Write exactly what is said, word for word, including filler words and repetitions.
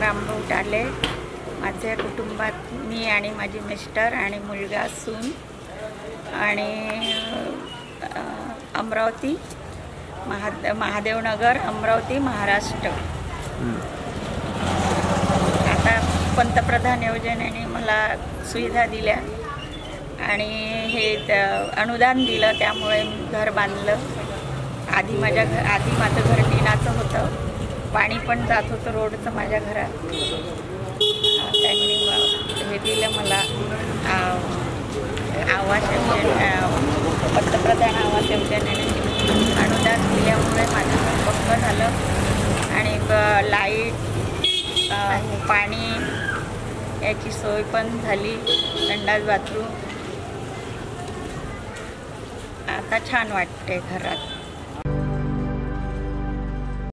रामभाऊ टाले, माझ्या कुटुंबात मी आणि माझे मिस्टर आणि मुलगा सून आणि अमरावती महाद महादेवनगर अमरावती महाराष्ट्र। आता पंतप्रधान योजनेने मला सुविधा दिल्या आणि हे अनुदान दिलं, त्यामुळे घर बांधलं। आधी माझ्या घर आधी माझं घर टिनाचं होतं, पाणी पण जात होतं रोडचं माझ्या घरात। त्यांनी हे दिलं मला आवास योजने, पंतप्रधान आवास योजनेने अनुदान दिल्यामुळे माझं घर पक्कं झालं आणि लाईट पाणी याची सोय पण झाली, संडास बाथरूम। आता छान वाटते घरात।